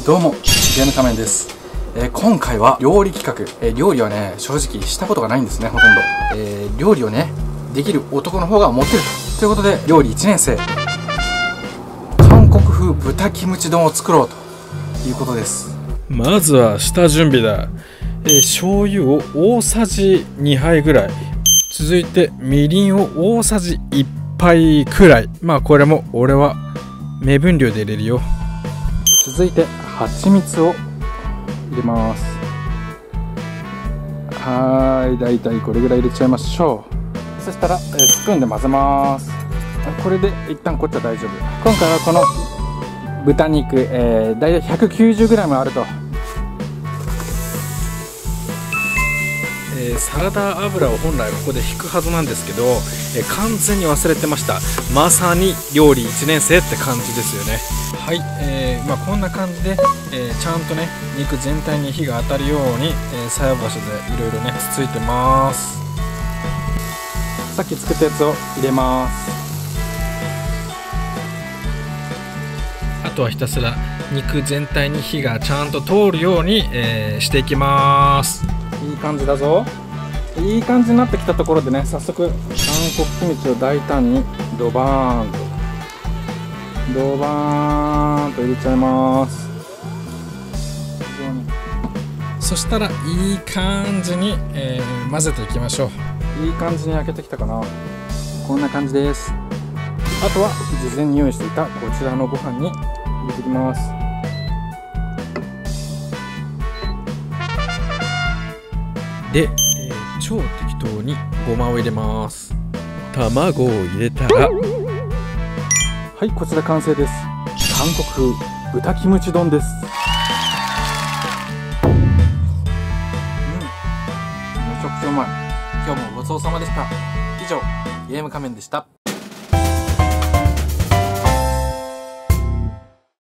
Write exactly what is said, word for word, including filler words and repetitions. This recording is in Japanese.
どうも、ゲーム仮面です。えー、今回は料理企画、えー、料理はね、正直したことがないんですね、ほとんど。えー、料理をね、できる男の方がモテると。ということで、料理いちねん生、韓国風豚キムチ丼を作ろうということです。 まずは下準備だ。えー、醤油を大さじにはいぐらい。続いてみりんを大さじいっぱいくらい。まあこれも俺は目分量で入れるよ。 続いて蜂蜜を入れます。はーい、だいたいこれぐらい入れちゃいましょう。そしたら、えー、スプーンで混ぜます。これで一旦こっちは大丈夫。今回はこの豚肉、えー、だいたい ひゃくきゅうじゅうグラム あると。 えー、サラダ油を本来ここで引くはずなんですけど、えー、完全に忘れてました。まさに料理いちねん生って感じですよね。はい、えーまあ、こんな感じで、えー、ちゃんとね肉全体に火が当たるように、えー、菜箸でいろいろねつついてます。 さっき作ったやつを入れます。 あとはひたすら肉全体に火がちゃんと通るように、えー、していきます。 いい感じだぞ。いい感じになってきたところでね、早速韓国キムチを大胆にドバーンとドバーンと入れちゃいます。非常にそしたらいい感じに、えー、混ぜていきましょう。 いい感じに焼けてきたかな。こんな感じです。あとは事前に用意していたこちらのご飯に入れていきます。 で、えー、超適当にごまを入れます。卵を入れたら、 はい、こちら完成です。韓国風豚キムチ丼です。うん、めちゃくちゃうまい。今日もごちそうさまでした。以上、ゲーム仮面でした。